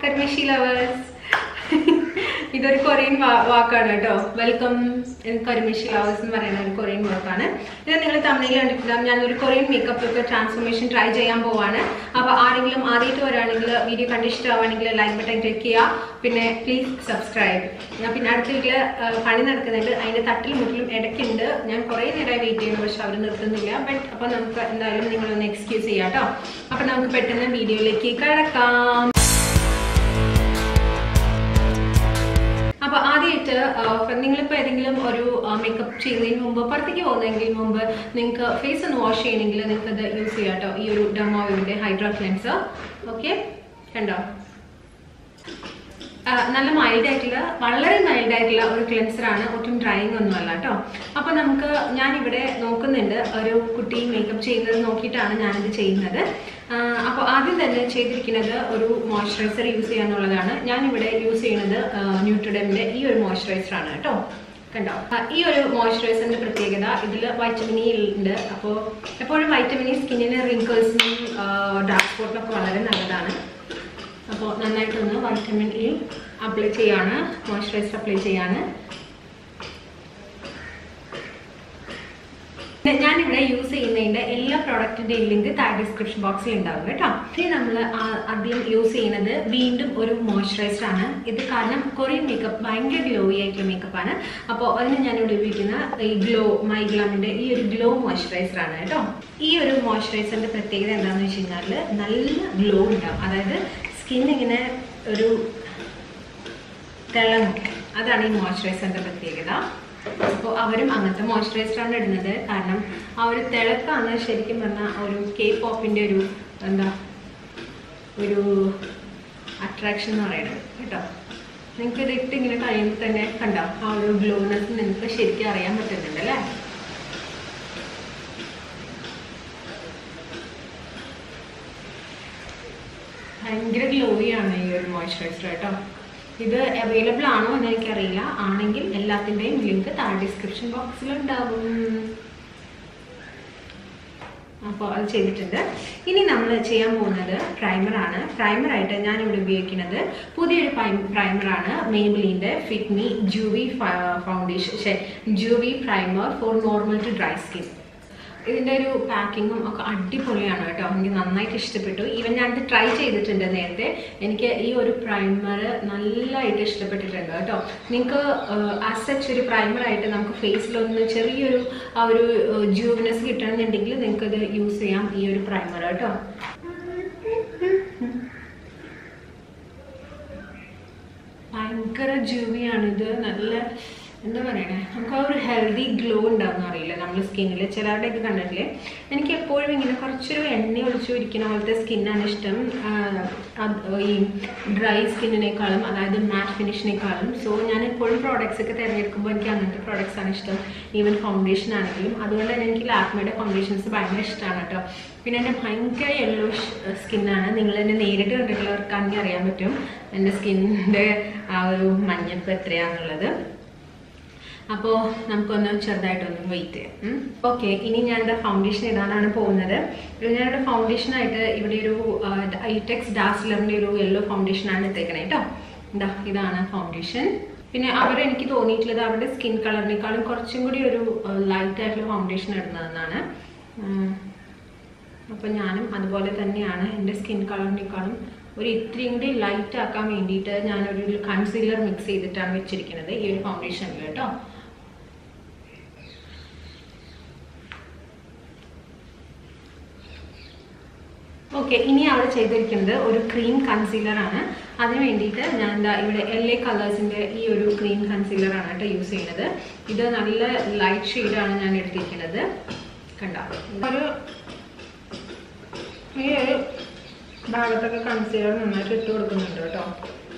Karmishi lovers. This is a Korean word. Welcome in Karmishi lovers. This is a Korean word. This is a Korean makeup transformation try. If you video like button click please subscribe. അപ്പോൾ ആദ്യമായിട്ട് നിങ്ങളിപ്പോൾ ഏതെങ്കിലും ഒരു makeup ചെയ്യുന്നതിന് മുമ്പ് പുറത്തേക്ക് പോകുന്നതിന് മുമ്പ് നിങ്ങൾക്ക് ഫേസ് ഒന്ന് വാഷ് ചെയ്യണമെങ്കിൽ നിങ്ങൾക്ക് ഇത് യൂസ് ചെയ്യാം കേട്ടോ ഈ ഒരു ഡെർമോവിന്റെ ഹൈഡ്രാ ക്ലെൻസർ ഓക്കെ കണ്ടോ നല്ല മൈൽഡ് ആയിട്ടുള്ള വളരെ മൈൽഡ് ആയിട്ടുള്ള ഒരു ക്ലെൻസർ ആണ് ഒട്ടും ഡ്രൈയിങ് ഒന്നും അല്ല കേട്ടോ അപ്പോൾ നമുക്ക് ഞാൻ ഇവിടെ നോക്കുന്നുണ്ട് ഒരു കുട്ടി മേക്കപ്പ് ചെയ്യുന്നത് നോക്കിയിട്ടാണ് ഞാനിത് ചെയ്യുന്നത് അപ്പോൾ ആദ്യം തന്നെ ചെയ്തിരിക്കുന്നത് ഒരു മോയ്സ്ചറൈസർ യൂസ് ചെയ്യാന്നുള്ളതാണ് ഞാൻ ഇവിടെ യൂസ് ചെയ്യുന്നത് ന്യൂട്രിഡമിന്റെ ഈ ഒരു മോയ്സ്ചറൈസർ ആണ് കേട്ടോ കണ്ടോ ഈ ഒരു മോയ്സ്ചറൈസറിന്റെ പ്രത്യേകത ഇതിൽ വൈറ്റമിൻ ഇ ഉണ്ട് അപ്പോൾ എപ്പോഴും വൈറ്റമിൻ ഇ സ്കിന്നിന് റിങ്കിൾസിനും ഡാർക്ക് സ്പോട്ടിനൊക്കെ വളരെ നല്ലതാണ് അപ്പോൾ നന്നായിട്ടൊന്ന് വൈറ്റമിൻ ഇ അപ്ലൈ ചെയ്യാണ് മോയ്സ്ചറൈസർ അപ്ലൈ ചെയ്യാണ് ഞാനിവിടെ യൂസ് ചെയ്യുന്നതിൻ്റെ എല്ലാ പ്രോഡക്റ്റിൻ്റെയും ലിങ്ക് താഴെ ഡിസ്ക്രിപ്ഷൻ ബോക്സിൽ ഉണ്ടാവും കേട്ടോ ഇനി നമ്മൾ ആദ്യം യൂസ് ചെയ്യുന്നത് വീണ്ടും ഒരു മോയ്സ്ചറൈസർ ആണ് ഇത് കാരണം കൊറിയൻ മേക്കപ്പ് ഭയങ്കര ഗ്ലോയി ആയിട്ടുള്ള മേക്കപ്പാണ് അപ്പോൾ അതിന് ഞാനിവിടെ ഉപയോഗിക്കുന്ന ഈ മൈ ഗ്ലാമിൻ്റെ ഈ ഒരു ഗ്ലോ മോയ്സ്ചറൈസർ ആണ് കേട്ടോ ഈ ഒരു മോയ്സ്ചറൈസറിൻ്റെ പ്രത്യേകത എന്താണെന്ന് വെച്ച് കഴിഞ്ഞാൽ നല്ല ഗ്ലോ ഉണ്ടാവും അതായത് സ്കിൻ ഇങ്ങനെ ഒരു തിളങ്ങും അതാണ് ഈ മോയ്സ്ചറൈസറിൻ്റെ പ്രത്യേകത അപ്പോൾ അവരും അങ്ങനത്തെ മോയ്സ്ചറൈസറാണ് ഇടുന്നത് കാരണം ആ ഒരു തിളക്കാണ് ശരിക്കും പറഞ്ഞാൽ ഒരു കെ പോപ്പിൻ്റെ ഒരു എന്താ ഒരു അട്രാക്ഷൻ എന്ന് പറയുന്നത് കേട്ടോ നിങ്ങൾക്ക് ഇത് ഇട്ട് ഇങ്ങനെ കഴിയുമ്പോൾ തന്നെ കണ്ടോ ആ ഒരു ഗ്ലോനെസ് നിങ്ങൾക്ക് ശരിക്കും അറിയാൻ പറ്റുന്നുണ്ട് അല്ലേ ഭയങ്കര ഗ്ലോയിയാണ് ഈ ഒരു മോയ്സ്ചറൈസർ കേട്ടോ ഇത് അവൈലബിൾ ആണോ എന്ന് എനിക്കറിയില്ല ആണെങ്കിൽ എല്ലാത്തിൻ്റെയും ലിങ്ക് താഴെ ഡിസ്ക്രിപ്ഷൻ ബോക്സിലുണ്ടാവും അപ്പോൾ അത് ചെയ്തിട്ടുണ്ട് ഇനി നമ്മൾ ചെയ്യാൻ പോകുന്നത് പ്രൈമറാണ് പ്രൈമറായിട്ട് ഞാനിവിടെ ഉപയോഗിക്കുന്നത് പുതിയൊരു പ്രൈമറാണ് മെയ്ബിലിൻ്റെ fit me dewy foundation dewy primer for normal to dry skin ഇതിൻ്റെ ഒരു പാക്കിങ്ങും ഒക്കെ അടിപൊളിയാണ് കേട്ടോ എനിക്ക് നന്നായിട്ട് ഇഷ്ടപ്പെട്ടു ഈവൻ ഞാനിത് ട്രൈ ചെയ്തിട്ടുണ്ട് നേരത്തെ എനിക്ക് ഈ ഒരു പ്രൈമർ നല്ലതായിട്ട് ഇഷ്ടപ്പെട്ടിട്ടുണ്ട് കേട്ടോ നിങ്ങൾക്ക് ആസ് സച്ച് ഒരു പ്രൈമറായിട്ട് നമുക്ക് ഫേസിലൊന്ന് ചെറിയൊരു ആ ഒരു ജൂവിനെസ് കിട്ടണമെന്നുണ്ടെങ്കിൽ നിങ്ങൾക്കത് യൂസ് ചെയ്യാം ഈ ഒരു പ്രൈമർ കേട്ടോ ഭയങ്കര ജൂവിയാണിത് നല്ല എന്താ പറയണേ നമുക്ക് ആ ഒരു ഹെൽത്തി ഗ്ലോ ഉണ്ടാകുന്ന അറിയില്ല നമ്മൾ സ്കിന്നിൽ ചിലരുടെയൊക്കെ കണ്ടിട്ടില്ലേ എനിക്ക് എപ്പോഴും ഇങ്ങനെ കുറച്ചൊരു എണ്ണ ഒഴിച്ചു ഇരിക്കുന്ന പോലത്തെ സ്കിന്നാണ് ഇഷ്ടം ഈ ഡ്രൈ സ്കിന്നിനേക്കാളും അതായത് മാറ്റ് ഫിനിഷിനേക്കാളും സോ ഞാൻ എപ്പോഴും പ്രോഡക്റ്റ്സ് ഒക്കെ തിരഞ്ഞെടുക്കുമ്പോൾ എനിക്ക് അങ്ങനത്തെ പ്രോഡക്റ്റ്സ് ആണ് ഇഷ്ടം ഈവൻ ഫൗണ്ടേഷൻ ആണെങ്കിലും അതുകൊണ്ട് തന്നെ എനിക്ക് ലാക്മേയുടെ ഫൗണ്ടേഷൻസ് ഭയങ്കര ഇഷ്ടമാണ് കേട്ടോ പിന്നെ എൻ്റെ ഭയങ്കര യെല്ലോ സ്കിന്നാണ് നിങ്ങൾ എന്നെ നേരിട്ട് കണ്ടിട്ടുള്ളവർക്ക് അങ്ങനെ അറിയാൻ പറ്റും എൻ്റെ സ്കിന്നിൻ്റെ ആ ഒരു മഞ്ഞപ്പ് എത്രയാണെന്നുള്ളത് അപ്പോൾ നമുക്കൊന്ന് ചെറുതായിട്ടൊന്ന് വെയിറ്റ് ചെയ്യാം ഓക്കെ ഇനി ഞാൻ എൻ്റെ ഫൗണ്ടേഷൻ ഇടാനാണ് പോകുന്നത് ഞാനിവിടെ ഫൗണ്ടേഷനായിട്ട് ഇവിടെ ഒരു ഐടെക്സ് ഡാസ്ലറിൻ്റെ ഒരു യെല്ലോ ഫൗണ്ടേഷനാണ് ഇട്ടേക്കണേ കേട്ടോ എന്താ ഇതാണ് ഫൗണ്ടേഷൻ പിന്നെ അവരെനിക്ക് തോന്നിയിട്ടുള്ളത് അവരുടെ സ്കിൻ കളറിനേക്കാളും കുറച്ചും കൂടി ഒരു ലൈറ്റായിട്ടുള്ള ഫൗണ്ടേഷൻ ഇടുന്നതെന്നാണ് അപ്പോൾ ഞാനും അതുപോലെ തന്നെയാണ് എൻ്റെ സ്കിൻ കളറിനേക്കാളും ഒരു ഇത്രയും കൂടി ലൈറ്റ് ആക്കാൻ വേണ്ടിയിട്ട് ഞാനൊരു കൺസീലർ മിക്സ് ചെയ്തിട്ടാണ് വെച്ചിരിക്കുന്നത് ഈ ഒരു ഫൗണ്ടേഷനിൽ കേട്ടോ ഓക്കെ ഇനി അവിടെ ചെയ്തിരിക്കുന്നത് ഒരു ക്രീം കൺസീലറാണ് അതിന് വേണ്ടിയിട്ട് ഞാൻ എന്താ ഇവിടെ LA കളേഴ്സിൻ്റെ ഈ ഒരു ക്രീം കൺസീലറാണ് കേട്ടോ യൂസ് ചെയ്യുന്നത് ഇത് നല്ല ലൈറ്റ് ഷെയ്ഡാണ് ഞാൻ എടുത്തിരിക്കുന്നത് കണ്ടോ ഈ ഒരു ഭാഗത്തൊക്കെ കൺസീലർ നന്നായിട്ട് ഇട്ട് കൊടുക്കുന്നുണ്ട് കേട്ടോ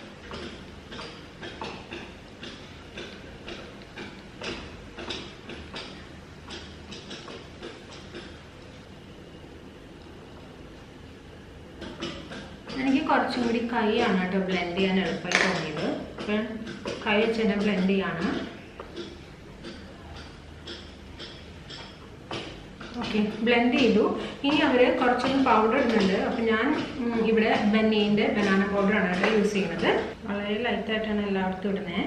എനിക്ക് കുറച്ചും കൂടി കൈയാണ് കേട്ടോ ബ്ലെൻഡ് ചെയ്യാൻ എളുപ്പമായി തോന്നിയത് അപ്പം കൈ വെച്ച് തന്നെ ബ്ലെൻഡ് ചെയ്യാണ് ഓക്കെ, ബ്ലെൻഡ് ചെയ്തു. ഇനി അവർ കുറച്ചൊന്ന് പൗഡർ ഇടുന്നുണ്ട്. അപ്പം ഞാൻ ഇവിടെ ബന്നീൻ്റെ ബനാന പൗഡറാണ് കേട്ടോ യൂസ് ചെയ്യുന്നത്. വളരെ ലൈറ്റായിട്ടാണ് എല്ലായിടത്തും ഇടുന്നത്.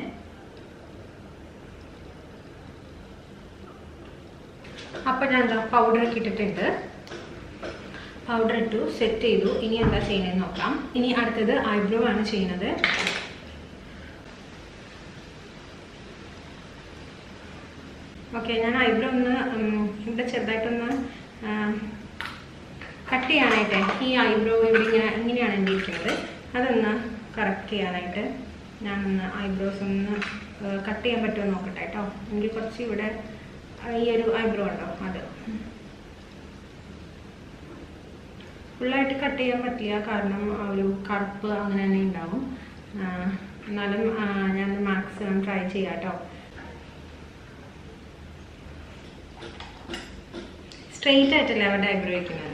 അപ്പം ഞാൻ എന്താ പൗഡറൊക്കെ ഇട്ടിട്ടുണ്ട്. പൗഡർ ഇട്ടു, സെറ്റ് ചെയ്തു. ഇനി എന്താ ചെയ്യുന്നതെന്ന് നോക്കാം. ഇനി അടുത്തത് ഐബ്രോ ആണ് ചെയ്യുന്നത്. ഓക്കെ, ഞാൻ ഐബ്രോ ഒന്ന് ഇവിടെ ചെറുതായിട്ടൊന്ന് കട്ട് ചെയ്യാനായിട്ട്, ഈ ഐബ്രോ ഇവിടെ ഇങ്ങനെയാണ് എൻ്റെ ഇരിക്കുന്നത്, അതൊന്ന് കറക്റ്റ് ചെയ്യാനായിട്ട് ഞാനൊന്ന് ഐബ്രോസ് ഒന്ന് കട്ട് ചെയ്യാൻ പറ്റുമോ നോക്കട്ടെ കേട്ടോ. എനിക്ക് കുറച്ച് ഇവിടെ ഈ ഒരു ഐബ്രോ ഉണ്ടോ അത് ഫുള്ളായിട്ട് കട്ട് ചെയ്യാൻ പറ്റില്ല, കാരണം ആ ഒരു കറുപ്പ് അങ്ങനെ തന്നെ ഉണ്ടാവും. എന്നാലും ഞാൻ മാക്സിമം ട്രൈ ചെയ്യാം കേട്ടോ. സ്ട്രെയിറ്റ് ആയിട്ടല്ലേ അവരുടെ ഐബ്രോ വയ്ക്കുന്നത്.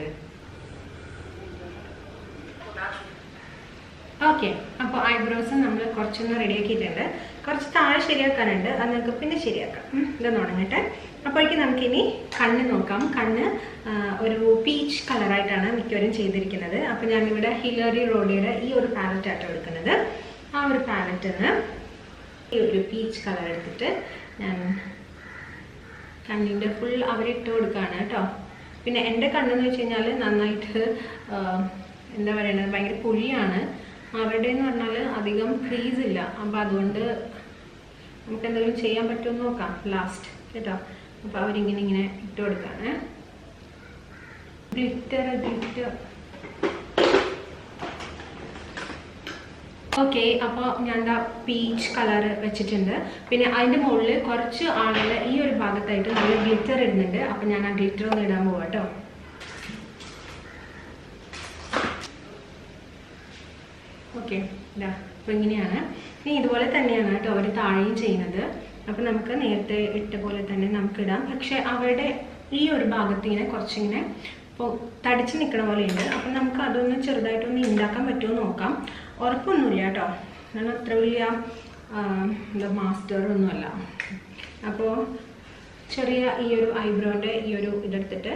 ഓക്കെ, അപ്പോൾ ഐബ്രോസ് നമ്മൾ കുറച്ചൊന്ന് റെഡിയാക്കിയിട്ടുണ്ട്. കുറച്ച് താഴെ ശരിയാക്കാനുണ്ട്, അത് നമുക്ക് പിന്നെ ശരിയാക്കാം. ഇതൊന്ന് ഉണങ്ങട്ടെ. അപ്പോഴേക്കും നമുക്കിനി കണ്ണ് നോക്കാം. കണ്ണ് ഒരു പീച്ച് കളറായിട്ടാണ് മിക്കവരും ചെയ്തിരിക്കുന്നത്. അപ്പോൾ ഞാനിവിടെ ഹിലറി റോഡിയുടെ ഈ ഒരു പാലറ്റാട്ടോ എടുക്കുന്നത്. ആ ഒരു പാലറ്റിൽ നിന്ന് ഈ ഒരു പീച്ച് കളർ എടുത്തിട്ട് ഞാൻ കണ്ണിൻ്റെ ഫുൾ അവരിട്ട് കൊടുക്കുകയാണ് കേട്ടോ. പിന്നെ എൻ്റെ കണ്ണെന്ന് വെച്ച് കഴിഞ്ഞാൽ നന്നായിട്ട് എന്താ പറയുന്നത്, ഭയങ്കര കുഴിയാണ്. അവരുടെ എന്ന് പറഞ്ഞാൽ അധികം ക്രീസ് ഇല്ല. അപ്പോൾ അതുകൊണ്ട് നമുക്ക് എന്തെങ്കിലും ചെയ്യാൻ പറ്റുമെന്ന് നോക്കാം ലാസ്റ്റ് കേട്ടോ. അപ്പോൾ അവരിങ്ങനെ ഇട്ട് കൊടുക്കുകയാണ്. ഗ്ലിറ്റർ ഓക്കെ, അപ്പോൾ ഞാൻ എന്താ പീച്ച് കളർ വെച്ചിട്ടുണ്ട്. പിന്നെ അതിൻ്റെ മുകളിൽ കുറച്ച് ആളുകൾ ഈ ഒരു ഭാഗത്തായിട്ട് നല്ല ഗ്ലിറ്റർ ഇടുന്നുണ്ട്. അപ്പം ഞാൻ ആ ഗ്ലിറ്റർ ഒന്ന് ഇടാൻ പോവാം കേട്ടോ. ഓക്കെ, ഇതാ അപ്പോൾ ഇങ്ങനെയാണ്. ഇനി ഇതുപോലെ തന്നെയാണ് കേട്ടോ അവർ താഴെയും ചെയ്യുന്നത്. അപ്പം നമുക്ക് നേരത്തെ ഇട്ട പോലെ തന്നെ നമുക്കിടാം. പക്ഷെ അവരുടെ ഈ ഒരു ഭാഗത്ത് ഇങ്ങനെ കുറച്ചിങ്ങനെ ഇപ്പോൾ തടിച്ച് നിൽക്കണ പോലെയുണ്ട്. അപ്പം നമുക്ക് അതൊന്ന് ചെറുതായിട്ടൊന്ന് ഉണ്ടാക്കാൻ പറ്റുമോ നോക്കാം. ഉറപ്പൊന്നുമില്ല കേട്ടോ, ഞാൻ അത്ര വലിയ എന്താ മാസ്റ്ററൊന്നുമല്ല. അപ്പോൾ ചെറിയ ഈ ഒരു ഐബ്രോൻ്റെ ഈ ഒരു ഇതെടുത്തിട്ട്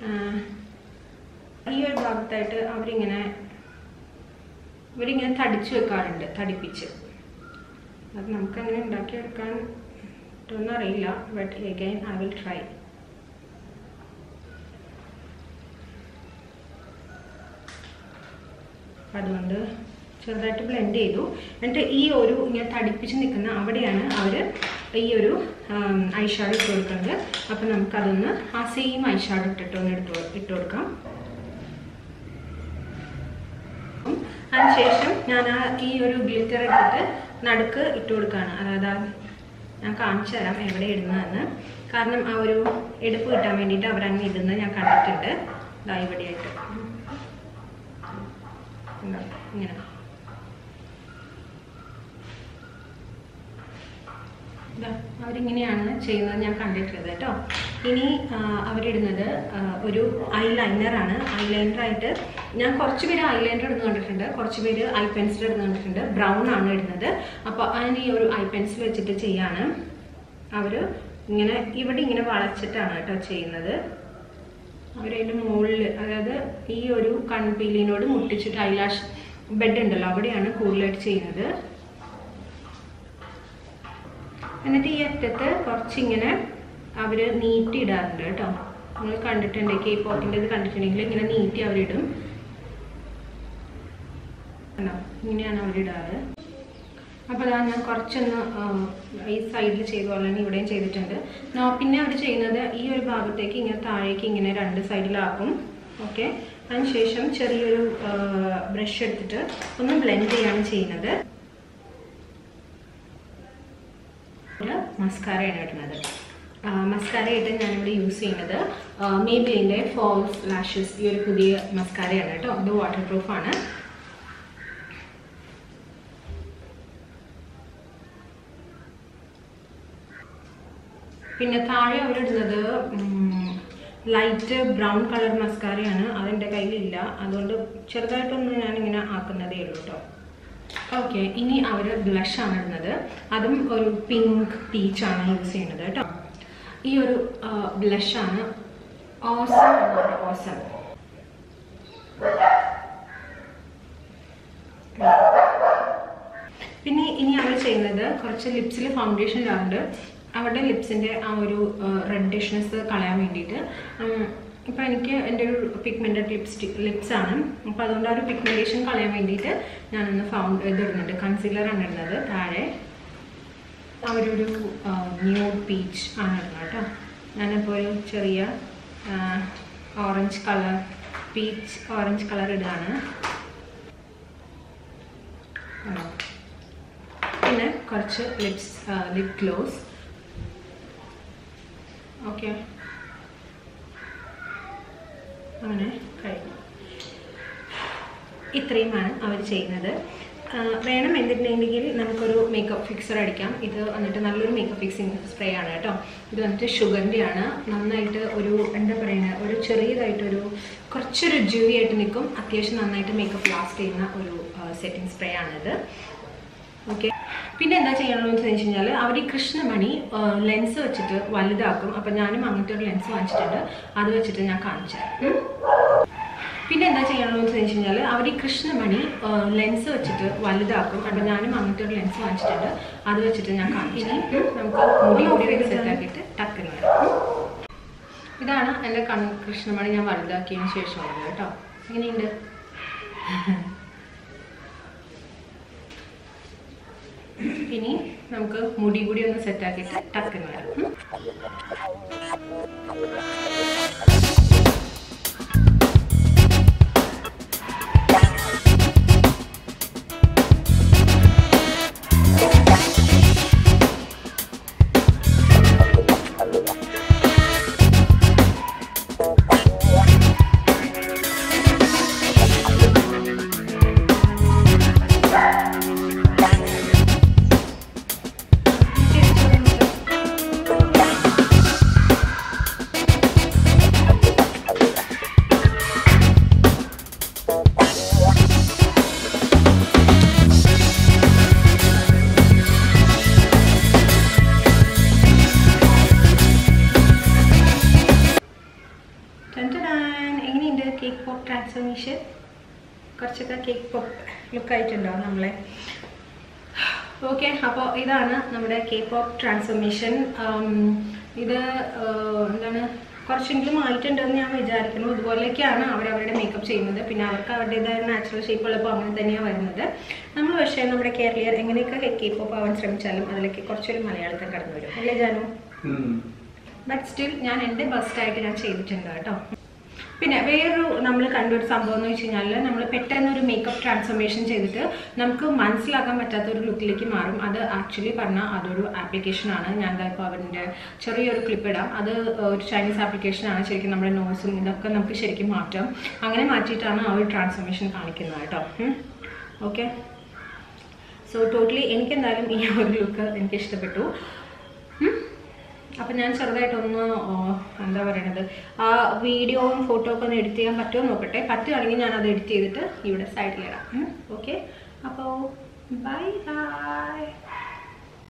ഈ ഒരു ഭാഗത്തായിട്ട് ഇവരിങ്ങനെ തടിച്ച് വെക്കാറുണ്ട്, തടിപ്പിച്ച്. അത് നമുക്കങ്ങനെ ഉണ്ടാക്കിയെടുക്കാൻ പറ്റുമെന്ന് അറിയില്ല. But again I will try. അതുകൊണ്ട് ചെറുതായിട്ട് ബ്ലെൻഡ് ചെയ്തു. എന്നിട്ട് ഈ ഒരു ഇങ്ങനെ തടിപ്പിച്ച് നിൽക്കുന്ന അവിടെയാണ് അവർ ഈ ഒരു ഐ ഷാഡോ ഇട്ട് കൊടുക്കുന്നത്. അപ്പം നമുക്കതൊന്ന് ആ സെയിം ഐ ഷാഡോ ഇട്ടിട്ടൊന്ന് ഇട്ട് കൊടുക്കാം. അതിനുശേഷം ഞാൻ ഈ ഒരു ഗ്ലിറ്റർ എടുത്തിട്ട് നടുക്ക് ഇട്ട് കൊടുക്കുകയാണ്. അതായത് ഞാൻ കാണിച്ചു തരാം എവിടെ ഇടുന്നതെന്ന്. കാരണം ആ ഒരു എടുപ്പ് കിട്ടാൻ വേണ്ടിയിട്ട് അവരങ്ങനെ ഇടുന്നത് ഞാൻ കണ്ടിട്ടുണ്ട്. ഇതാ ഇവിടെയായിട്ട് ഇങ്ങനെ അവരിങ്ങനെയാണ് ചെയ്യുന്നത് ഞാൻ കണ്ടിട്ടുള്ളത് കേട്ടോ. ഇനി അവരിടുന്നത് ഒരു ഐലൈനറാണ്. ഐലൈനറായിട്ട് ഞാൻ കുറച്ച് പേര് ഐലൈനർ ഇടുന്ന കണ്ടിട്ടുണ്ട്, കുറച്ച് പേര് ഐ പെൻസിൽ ഇടുന്ന കണ്ടിട്ടുണ്ട്. ബ്രൗൺ ആണ് ഇടുന്നത്. അപ്പോൾ അതിന് ഈ ഒരു ഐ പെൻസിൽ വെച്ചിട്ട് ചെയ്യാണ്. അവർ ഇങ്ങനെ ഇവിടെ ഇങ്ങനെ വളച്ചിട്ടാണ് കേട്ടോ ചെയ്യുന്നത്. അവരതിൻ്റെ മുകളിൽ, അതായത് ഈ ഒരു കൺപീലിനോട് മുട്ടിച്ചിട്ട് ഐലാഷ് ബെഡ് ഉണ്ടല്ലോ അവിടെയാണ് കൂടുതലായിട്ട് ചെയ്യുന്നത്. എന്നിട്ട് ഈ അറ്റത്ത് കുറച്ചിങ്ങനെ അവർ നീട്ടി ഇടാറുണ്ട് കേട്ടോ. നിങ്ങൾ കണ്ടിട്ടുണ്ടെങ്കിൽ കെ പോപ്പിൻ്റെ ഇത് കണ്ടിട്ടുണ്ടെങ്കിൽ ഇങ്ങനെ നീട്ടി അവരിടും. ഇങ്ങനെയാണ് അവരിടാറ്. അപ്പോൾ അതാണ് ഞാൻ കുറച്ചൊന്ന് ഈ സൈഡിൽ ചെയ്ത പോലെ തന്നെ ഇവിടെയും ചെയ്തിട്ടുണ്ട്. പിന്നെ അവർ ചെയ്യുന്നത് ഈ ഒരു ഭാഗത്തേക്ക് ഇങ്ങനെ താഴേക്ക് ഇങ്ങനെ രണ്ട് സൈഡിലാക്കും. ഓക്കെ, അതിനുശേഷം ചെറിയൊരു ബ്രഷ് എടുത്തിട്ട് ഒന്ന് ബ്ലെൻഡ് ചെയ്യാണ് ചെയ്യുന്നത്. ഒരു മസ്കാരയാണ് ഇടുന്നത്. മസ്കാരയായിട്ട് ഞാനിവിടെ യൂസ് ചെയ്യുന്നത് മേബിലിൻ്റെ ഫോൾസ് ലാഷസ്, ഈ ഒരു പുതിയ മസ്കാരയാണ് കേട്ടോ. ഇത് വാട്ടർ പ്രൂഫാണ്. പിന്നെ താഴെ അവരിടുന്നത് ലൈറ്റ് ബ്രൗൺ കളർ മസ്കാരയാണ്. അതെൻ്റെ കയ്യിലില്ല, അതുകൊണ്ട് ചെറുതായിട്ടൊന്ന് ഞാനിങ്ങനെ ആക്കുന്നതേ ഉള്ളൂ കേട്ടോ. ഓക്കെ, ഇനി അവർ ബ്ലഷാണ് ഇടുന്നത്. അതും ഒരു പിങ്ക് പീച്ചാണ് യൂസ് ചെയ്യുന്നത് കേട്ടോ. ഈ ഒരു ബ്ലഷാണ് ഓസം എന്നാണ്, ഓസം. പിന്നെ ഇനി അവൾ ചെയ്യുന്നത് കുറച്ച് ലിപ്സിൽ ഫൗണ്ടേഷൻ ഇടാറുണ്ട്. അവരുടെ ലിപ്സിൻ്റെ ആ ഒരു റെഡിഷ്നെസ് കളയാൻ വേണ്ടിയിട്ട്. ഇപ്പോൾ എനിക്ക് എൻ്റെ ഒരു പിഗ്മെൻറ്റഡ് ലിപ്സാണ്. അപ്പോൾ അതുകൊണ്ട് ആ ഒരു പിഗ്മെൻറ്റേഷൻ കളയാൻ വേണ്ടിയിട്ട് ഞാനൊന്ന് ഇതിടുന്നുണ്ട്, കൺസീലറാണ് ഇടുന്നത്. താഴെ അവരൊരു ന്യൂഡ് പീച്ച് ആണ് ഇടുന്നത് കേട്ടോ. ഞാനിപ്പോൾ ഒരു ചെറിയ orange colour, peach orange colour ഇടുകയാണ്. പിന്നെ കുറച്ച് ലിപ് ഗ്ലോസ്. ഓക്കെ, അങ്ങനെ കഴിഞ്ഞു. ഇത്രയുമാണ് അവർ ചെയ്യുന്നത്. വേണം എന്തിട്ടുണ്ടെങ്കിൽ നമുക്കൊരു മേക്കപ്പ് ഫിക്സർ അടിക്കാം. ഇത് വന്നിട്ട് നല്ലൊരു മേക്കപ്പ് ഫിക്സിങ് സ്പ്രേ ആണ് കേട്ടോ. ഇത് വന്നിട്ട് ഷുഗറിൻ്റെ ആണ്. നന്നായിട്ട് ഒരു എന്താ പറയുക, ഒരു ചെറിയതായിട്ടൊരു കുറച്ചൊരു ജ്യൂവി ആയിട്ട് നിൽക്കും. അത്യാവശ്യം നന്നായിട്ട് മേക്കപ്പ് ലാസ്റ്റ് ചെയ്യുന്ന ഒരു സെറ്റിംഗ് സ്പ്രേ ആണിത്. ഓക്കെ, പിന്നെ എന്താ ചെയ്യണമെന്ന് വെച്ച് കഴിഞ്ഞാൽ അവർ ഈ കൃഷ്ണമണി ലെൻസ് വെച്ചിട്ട് വലുതാക്കും. അപ്പം ഞാനും അങ്ങനത്തെ ഒരു ലെൻസ് വാങ്ങിച്ചിട്ടുണ്ട്, അത് വെച്ചിട്ട് ഞാൻ കാണിച്ചു തരാം. പിന്നെ എന്താ ചെയ്യണമെന്ന് വെച്ച് കഴിഞ്ഞാൽ അവർ ഈ കൃഷ്ണമണി ലെൻസ് വെച്ചിട്ട് വലുതാക്കും. അപ്പം ഞാനും അങ്ങനത്തെ ഒരു ലെൻസ് വാങ്ങിച്ചിട്ടുണ്ട്, അത് വെച്ചിട്ട് ഞാൻ കാണിച്ചു തരാം. നമുക്ക് മുടി കൂടി സെറ്റാക്കിയിട്ട് ടക്കുന്നു വരാം. ഇതാണ് എൻ്റെ കൃഷ്ണമണി ഞാൻ വലുതാക്കിയതിന് ശേഷമുള്ളത് കേട്ടോ. എങ്ങനെയുണ്ട്? ഇനി നമുക്ക് മുടി കൂടി ഒന്ന് സെറ്റാക്കിയിട്ട് ടക്കുന്നു വരാം. എങ്ങനെയുണ്ട് കേക്ക് പോപ്പ് ട്രാൻസ്ഫോർമേഷൻ? കുറച്ചൊക്കെ കേക്ക് പോപ്പ് ലുക്കായിട്ടുണ്ടാവും നമ്മളെ. ഓക്കെ, അപ്പോൾ ഇതാണ് നമ്മുടെ കേക്ക് പോപ്പ് ട്രാൻസ്ഫോർമേഷൻ. ഇത് എന്താണ്, കുറച്ചെങ്കിലും ആയിട്ടുണ്ടെന്ന് ഞാൻ വിചാരിക്കുന്നു. ഇതുപോലെയൊക്കെയാണ് അവരവരുടെ മേക്കപ്പ് ചെയ്യുന്നത്. പിന്നെ അവർക്ക് അവരുടേതായ നാച്ചുറൽ ഷേപ്പ് ഉള്ളപ്പോൾ അങ്ങനെ തന്നെയാണ് വരുന്നത്. നമ്മൾ പക്ഷേ നമ്മുടെ കേരളീയർ എങ്ങനെയൊക്കെ കേക്ക് പോപ്പ് ആവാൻ ശ്രമിച്ചാലും അതിലേക്ക് കുറച്ചൊരു മലയാളത്തിൽ കടന്നു വരും, അല്ലേ ജാനു? ബട്ട് സ്റ്റിൽ ഞാൻ എൻ്റെ ബെസ്റ്റായിട്ട് ഞാൻ ചെയ്തിട്ടുണ്ട് കേട്ടോ. പിന്നെ വേറൊരു നമ്മൾ കണ്ടൊരു സംഭവം എന്ന് വെച്ച് കഴിഞ്ഞാൽ, നമ്മൾ പെട്ടെന്നൊരു മേക്കപ്പ് ട്രാൻസ്ഫോർമേഷൻ ചെയ്തിട്ട് നമുക്ക് മനസ്സിലാക്കാൻ പറ്റാത്തൊരു ലുക്കിലേക്ക് മാറും. അത് ആക്ച്വലി പറഞ്ഞാൽ അതൊരു ആപ്ലിക്കേഷനാണ്. ഞാൻ ഇപ്പോൾ അവരുടെ ചെറിയൊരു ക്ലിപ്പ് ഇടാം. അത് ഒരു ചൈനീസ് ആപ്ലിക്കേഷനാണ്. ശരിക്കും നമ്മുടെ നോസും ഇതൊക്കെ നമുക്ക് ശരിക്കും മാറ്റാം. അങ്ങനെ മാറ്റിയിട്ടാണ് ആ ഒരു ട്രാൻസ്ഫോർമേഷൻ കാണിക്കുന്നത് കേട്ടോ. ഓക്കെ, സോ ടോട്ടലി എനിക്കെന്തായാലും ഈ ഒരു ലുക്ക് എനിക്ക് ഇഷ്ടപ്പെട്ടു. അപ്പം ഞാൻ ചെറുതായിട്ടൊന്ന് എന്താ പറയണത്, ആ വീഡിയോയും ഫോട്ടോ ഒക്കെ ഒന്ന് എഡിറ്റ് ചെയ്യാൻ പറ്റുമോ നോക്കട്ടെ. പറ്റുകയാണെങ്കിൽ ഞാൻ അത് എഡിറ്റ് ചെയ്തിട്ട് ഇവിടെ സൈഡിലിടാം. ഓക്കെ, അപ്പോൾ ബൈ ബൈ.